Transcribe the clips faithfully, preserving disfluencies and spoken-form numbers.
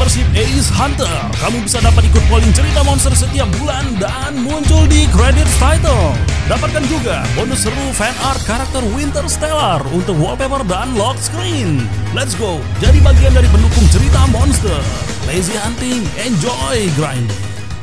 Membership Ace Hunter, kamu bisa dapat ikut polling cerita monster setiap bulan dan muncul di credit title. Dapatkan juga bonus seru fan art karakter Winter Stellar untuk wallpaper dan lock screen. Let's go, jadi bagian dari pendukung cerita monster. Lazy hunting, enjoy grinding.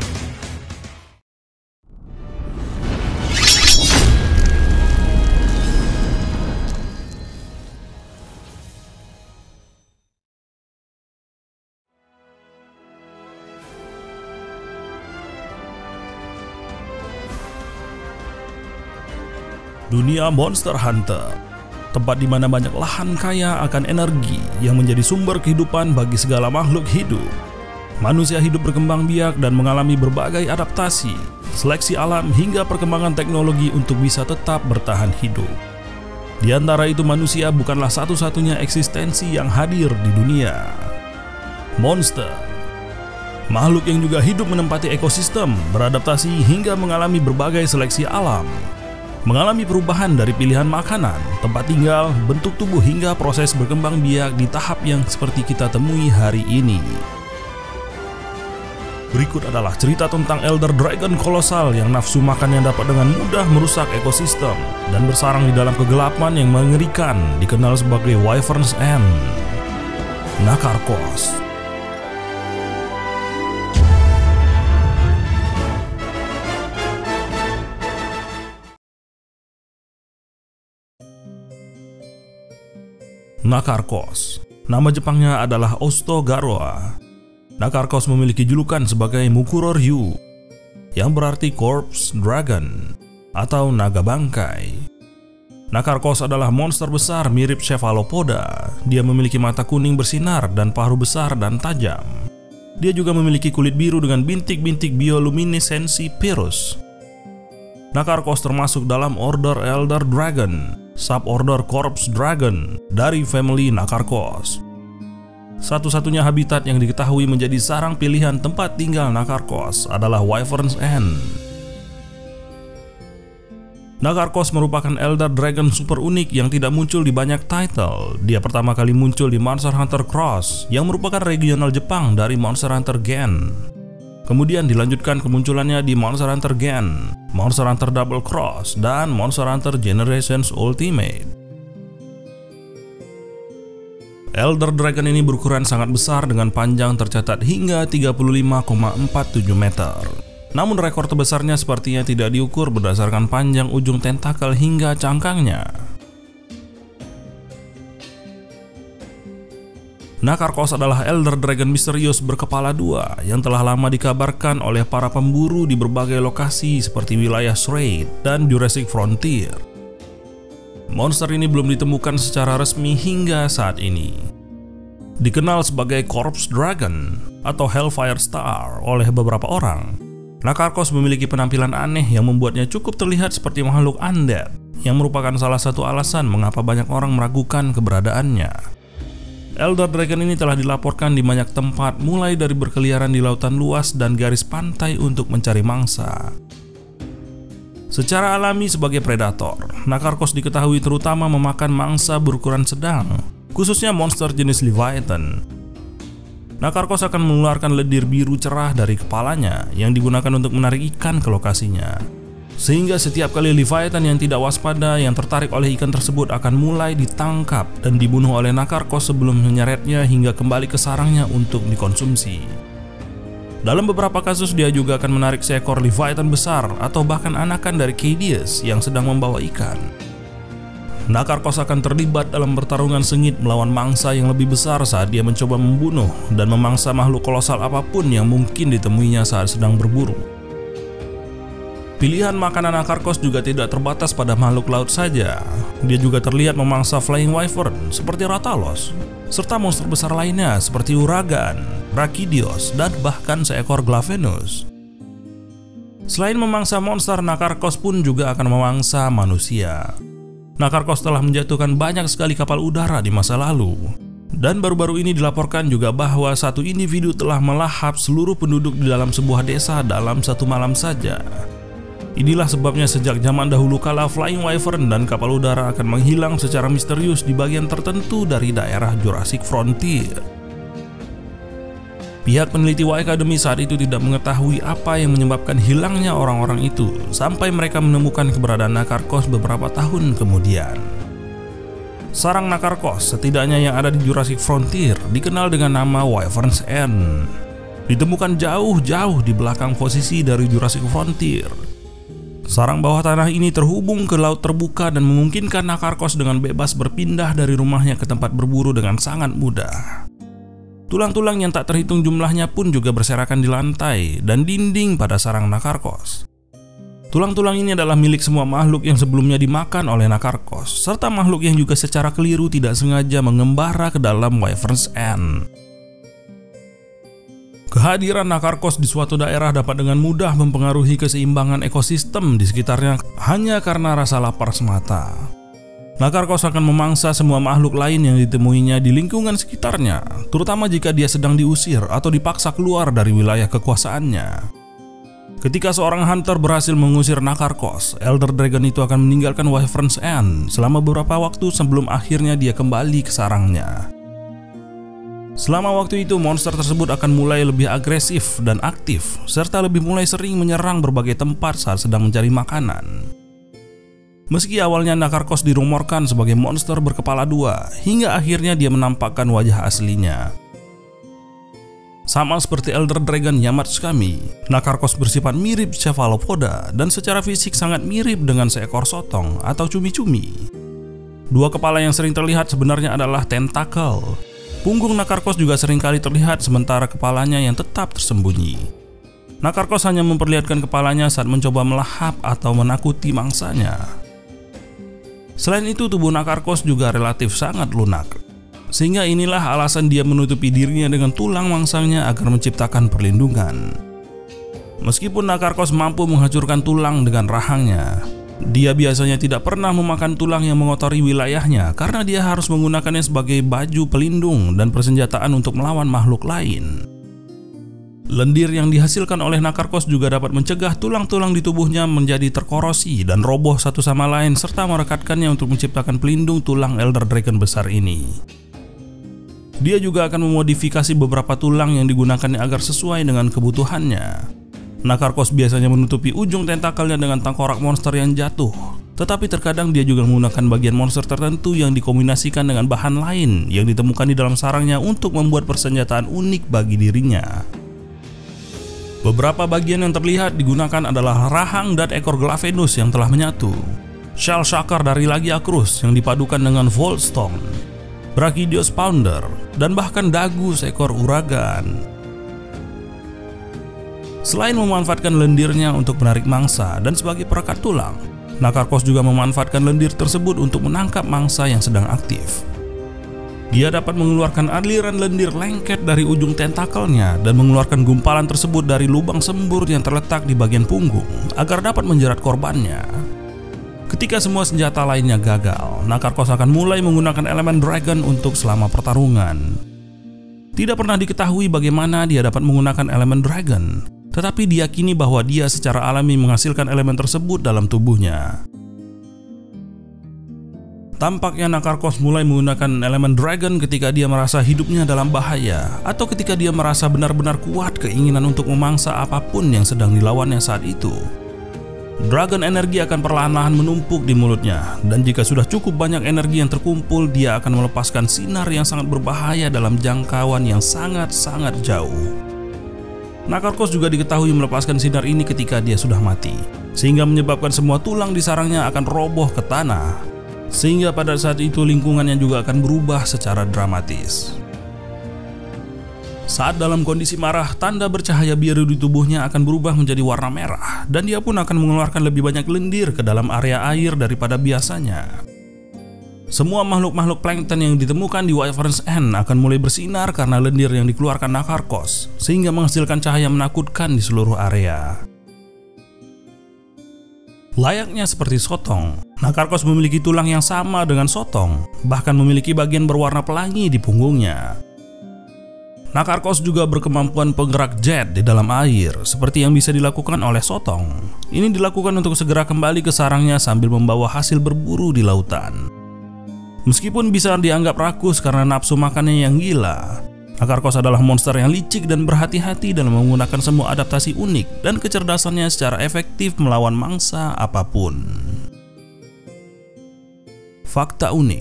Dunia Monster Hunter, tempat di mana banyak lahan kaya akan energi yang menjadi sumber kehidupan bagi segala makhluk hidup. Manusia hidup berkembang biak dan mengalami berbagai adaptasi, seleksi alam hingga perkembangan teknologi untuk bisa tetap bertahan hidup. Di antara itu manusia bukanlah satu-satunya eksistensi yang hadir di dunia. Monster, makhluk yang juga hidup menempati ekosistem, beradaptasi hingga mengalami berbagai seleksi alam. Mengalami perubahan dari pilihan makanan, tempat tinggal, bentuk tubuh hingga proses berkembang biak di tahap yang seperti kita temui hari ini. Berikut adalah cerita tentang Elder Dragon kolosal yang nafsu makan yang dapat dengan mudah merusak ekosistem dan bersarang di dalam kegelapan yang mengerikan, dikenal sebagai Wyvern's End. Nakarkos. Nakarkos, nama Jepangnya adalah Ostogaroa. Nakarkos memiliki julukan sebagai Mukuro Ryu, yang berarti Corpse Dragon atau naga bangkai. Nakarkos adalah monster besar mirip Cephalopoda. Dia memiliki mata kuning bersinar dan paruh besar dan tajam. Dia juga memiliki kulit biru dengan bintik-bintik bioluminesensi Pyrrhus. Nakarkos termasuk dalam Order Elder Dragon, suborder Corpse Dragon dari family Nakarkos. Satu-satunya habitat yang diketahui menjadi sarang pilihan tempat tinggal Nakarkos adalah Wyvern's End. Nakarkos merupakan Elder Dragon super unik yang tidak muncul di banyak title. Dia pertama kali muncul di Monster Hunter Cross yang merupakan regional Jepang dari Monster Hunter Gen. Kemudian dilanjutkan kemunculannya di Monster Hunter Gen, Monster Hunter Double Cross, dan Monster Hunter Generations Ultimate. Elder Dragon ini berukuran sangat besar dengan panjang tercatat hingga tiga puluh lima koma empat tujuh meter. Namun rekor terbesarnya sepertinya tidak diukur berdasarkan panjang ujung tentakel hingga cangkangnya. Nakarkos adalah Elder Dragon misterius berkepala dua yang telah lama dikabarkan oleh para pemburu di berbagai lokasi seperti wilayah Strait dan Jurassic Frontier. Monster ini belum ditemukan secara resmi hingga saat ini. Dikenal sebagai Corpse Dragon atau Hellfire Star oleh beberapa orang, Nakarkos memiliki penampilan aneh yang membuatnya cukup terlihat seperti makhluk undead, yang merupakan salah satu alasan mengapa banyak orang meragukan keberadaannya. Elder Dragon ini telah dilaporkan di banyak tempat, mulai dari berkeliaran di lautan luas dan garis pantai untuk mencari mangsa. Secara alami sebagai predator, Nakarkos diketahui terutama memakan mangsa berukuran sedang, khususnya monster jenis Leviathan. Nakarkos akan mengeluarkan lendir biru cerah dari kepalanya yang digunakan untuk menarik ikan ke lokasinya. Sehingga setiap kali Leviathan yang tidak waspada yang tertarik oleh ikan tersebut akan mulai ditangkap dan dibunuh oleh Nakarkos sebelum menyeretnya hingga kembali ke sarangnya untuk dikonsumsi. Dalam beberapa kasus dia juga akan menarik seekor Leviathan besar atau bahkan anakan dari Cadius yang sedang membawa ikan. Nakarkos akan terlibat dalam pertarungan sengit melawan mangsa yang lebih besar saat dia mencoba membunuh dan memangsa makhluk kolosal apapun yang mungkin ditemuinya saat sedang berburu. Pilihan makanan Nakarkos juga tidak terbatas pada makhluk laut saja. Dia juga terlihat memangsa Flying Wyvern seperti Rathalos, serta monster besar lainnya seperti Uragan, Brachydios, dan bahkan seekor Glavenus. Selain memangsa monster, Nakarkos pun juga akan memangsa manusia. Nakarkos telah menjatuhkan banyak sekali kapal udara di masa lalu. Dan baru-baru ini dilaporkan juga bahwa satu individu telah melahap seluruh penduduk di dalam sebuah desa dalam satu malam saja. Inilah sebabnya sejak zaman dahulu kala Flying Wyvern dan kapal udara akan menghilang secara misterius di bagian tertentu dari daerah Jurassic Frontier. Pihak peneliti Y Academy saat itu tidak mengetahui apa yang menyebabkan hilangnya orang-orang itu sampai mereka menemukan keberadaan Nakarkos beberapa tahun kemudian. Sarang Nakarkos setidaknya yang ada di Jurassic Frontier dikenal dengan nama Wyvern's End. Ditemukan jauh-jauh di belakang posisi dari Jurassic Frontier. Sarang bawah tanah ini terhubung ke laut terbuka dan memungkinkan Nakarkos dengan bebas berpindah dari rumahnya ke tempat berburu dengan sangat mudah. Tulang-tulang yang tak terhitung jumlahnya pun juga berserakan di lantai dan dinding pada sarang Nakarkos. Tulang-tulang ini adalah milik semua makhluk yang sebelumnya dimakan oleh Nakarkos, serta makhluk yang juga secara keliru tidak sengaja mengembara ke dalam Wyvern's End. Kehadiran Nakarkos di suatu daerah dapat dengan mudah mempengaruhi keseimbangan ekosistem di sekitarnya hanya karena rasa lapar semata. Nakarkos akan memangsa semua makhluk lain yang ditemuinya di lingkungan sekitarnya, terutama jika dia sedang diusir atau dipaksa keluar dari wilayah kekuasaannya. Ketika seorang hunter berhasil mengusir Nakarkos, Elder Dragon itu akan meninggalkan Wyvern's End selama beberapa waktu sebelum akhirnya dia kembali ke sarangnya. Selama waktu itu, monster tersebut akan mulai lebih agresif dan aktif, serta lebih mulai sering menyerang berbagai tempat saat sedang mencari makanan. Meski awalnya Nakarkos dirumorkan sebagai monster berkepala dua, hingga akhirnya dia menampakkan wajah aslinya. Sama seperti Elder Dragon Yamatsukami, Nakarkos bersifat mirip Cephalopoda dan secara fisik sangat mirip dengan seekor sotong atau cumi-cumi. Dua kepala yang sering terlihat sebenarnya adalah tentakel. Punggung Nakarkos juga seringkali terlihat sementara kepalanya yang tetap tersembunyi. Nakarkos hanya memperlihatkan kepalanya saat mencoba melahap atau menakuti mangsanya. Selain itu, tubuh Nakarkos juga relatif sangat lunak, sehingga inilah alasan dia menutupi dirinya dengan tulang mangsanya agar menciptakan perlindungan. Meskipun Nakarkos mampu menghancurkan tulang dengan rahangnya, dia biasanya tidak pernah memakan tulang yang mengotori wilayahnya karena dia harus menggunakannya sebagai baju pelindung dan persenjataan untuk melawan makhluk lain. Lendir yang dihasilkan oleh Nakarkos juga dapat mencegah tulang-tulang di tubuhnya menjadi terkorosi dan roboh satu sama lain serta merekatkannya untuk menciptakan pelindung tulang Elder Dragon besar ini. Dia juga akan memodifikasi beberapa tulang yang digunakannya agar sesuai dengan kebutuhannya. Nakarkos biasanya menutupi ujung tentakelnya dengan tengkorak monster yang jatuh, tetapi terkadang dia juga menggunakan bagian monster tertentu yang dikombinasikan dengan bahan lain yang ditemukan di dalam sarangnya untuk membuat persenjataan unik bagi dirinya. Beberapa bagian yang terlihat digunakan adalah rahang dan ekor Glavenus yang telah menyatu, shell shocker dari Lagiacrus yang dipadukan dengan Voltstone, Brachydios Pounder, dan bahkan dagu seekor uragan. Selain memanfaatkan lendirnya untuk menarik mangsa dan sebagai perekat tulang, Nakarkos juga memanfaatkan lendir tersebut untuk menangkap mangsa yang sedang aktif. Dia dapat mengeluarkan aliran lendir lengket dari ujung tentakelnya dan mengeluarkan gumpalan tersebut dari lubang sembur yang terletak di bagian punggung agar dapat menjerat korbannya. Ketika semua senjata lainnya gagal, Nakarkos akan mulai menggunakan elemen Dragon untuk selama pertarungan. Tidak pernah diketahui bagaimana dia dapat menggunakan elemen Dragon, tetapi diyakini bahwa dia secara alami menghasilkan elemen tersebut dalam tubuhnya. Tampaknya Nakarkos mulai menggunakan elemen Dragon ketika dia merasa hidupnya dalam bahaya atau ketika dia merasa benar-benar kuat keinginan untuk memangsa apapun yang sedang dilawannya saat itu. Dragon energi akan perlahan-lahan menumpuk di mulutnya, dan jika sudah cukup banyak energi yang terkumpul, dia akan melepaskan sinar yang sangat berbahaya dalam jangkauan yang sangat-sangat jauh. Nakarkos juga diketahui melepaskan sinar ini ketika dia sudah mati, sehingga menyebabkan semua tulang di sarangnya akan roboh ke tanah. Sehingga pada saat itu lingkungannya juga akan berubah secara dramatis. Saat dalam kondisi marah, tanda bercahaya biru di tubuhnya akan berubah menjadi warna merah, dan dia pun akan mengeluarkan lebih banyak lendir ke dalam area air daripada biasanya. Semua makhluk-makhluk plankton yang ditemukan di Wyvern's End akan mulai bersinar karena lendir yang dikeluarkan Nakarkos, sehingga menghasilkan cahaya menakutkan di seluruh area. Layaknya seperti sotong, Nakarkos memiliki tulang yang sama dengan sotong, bahkan memiliki bagian berwarna pelangi di punggungnya. Nakarkos juga berkemampuan penggerak jet di dalam air, seperti yang bisa dilakukan oleh sotong. Ini dilakukan untuk segera kembali ke sarangnya sambil membawa hasil berburu di lautan. Meskipun bisa dianggap rakus karena nafsu makannya yang gila, Nakarkos adalah monster yang licik dan berhati-hati dalam menggunakan semua adaptasi unik dan kecerdasannya secara efektif melawan mangsa apapun. Fakta unik.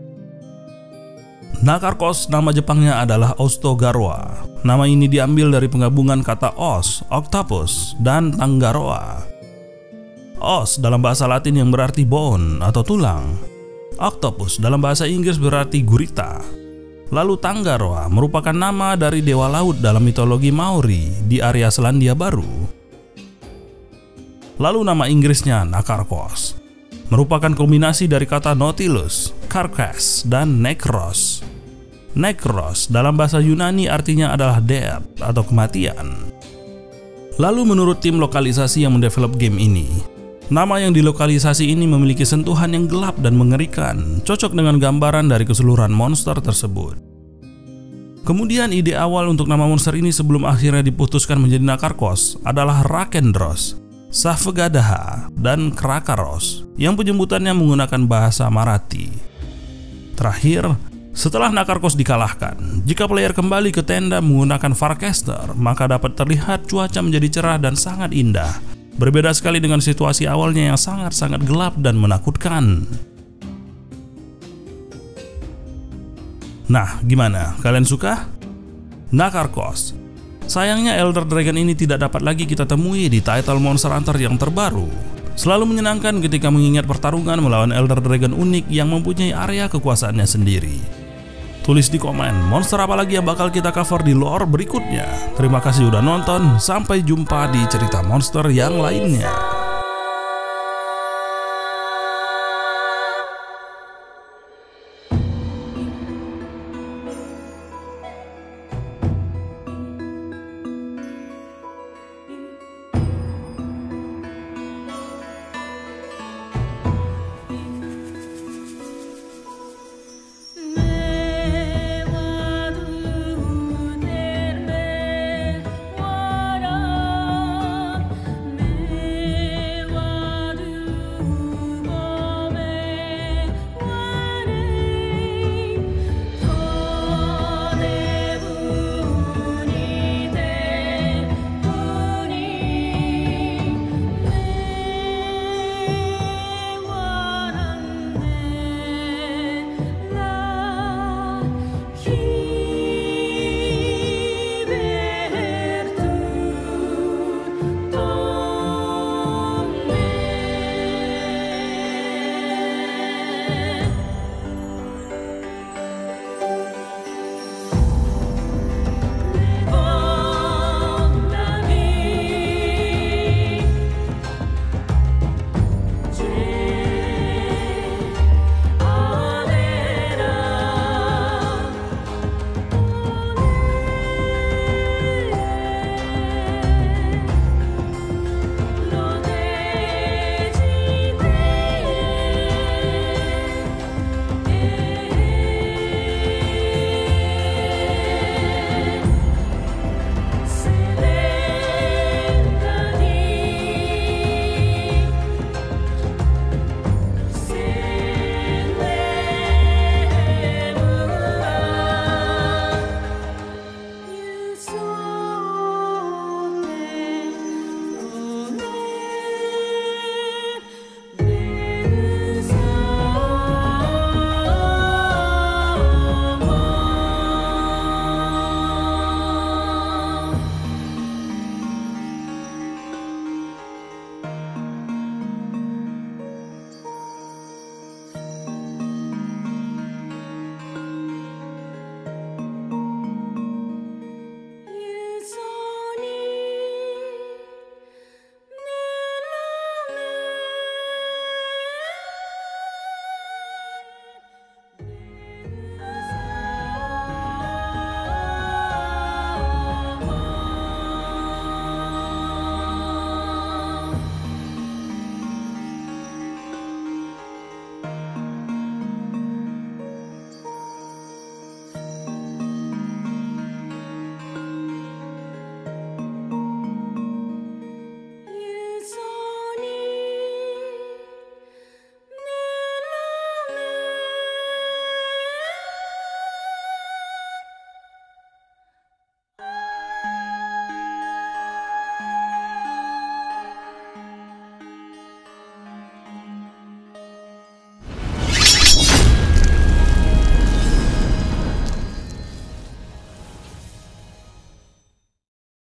Nakarkos nama Jepangnya adalah Ostogaroa. Nama ini diambil dari penggabungan kata os, octopus, dan Tangaroa. Os dalam bahasa Latin yang berarti bone atau tulang. Octopus dalam bahasa Inggris berarti gurita. Lalu Tangaroa merupakan nama dari dewa laut dalam mitologi Maori di area Selandia Baru. Lalu nama Inggrisnya Nakarkos merupakan kombinasi dari kata Nautilus, Carcass, dan Nekros. Nekros dalam bahasa Yunani artinya adalah death atau kematian. Lalu menurut tim lokalisasi yang mendevelop game ini, nama yang dilokalisasi ini memiliki sentuhan yang gelap dan mengerikan, cocok dengan gambaran dari keseluruhan monster tersebut. Kemudian ide awal untuk nama monster ini sebelum akhirnya diputuskan menjadi Nakarkos adalah Rakendros, Savegadaha, dan Krakaros yang penyebutannya menggunakan bahasa Marathi. Terakhir, setelah Nakarkos dikalahkan, jika player kembali ke tenda menggunakan Farcaster, maka dapat terlihat cuaca menjadi cerah dan sangat indah. Berbeda sekali dengan situasi awalnya yang sangat-sangat gelap dan menakutkan. Nah, gimana? Kalian suka? Nakarkos. Sayangnya Elder Dragon ini tidak dapat lagi kita temui di title Monster Hunter yang terbaru. Selalu menyenangkan ketika mengingat pertarungan melawan Elder Dragon unik yang mempunyai area kekuasaannya sendiri. Tulis di komen monster apa lagi yang bakal kita cover di lore berikutnya. Terima kasih udah nonton, sampai jumpa di cerita monster yang lainnya.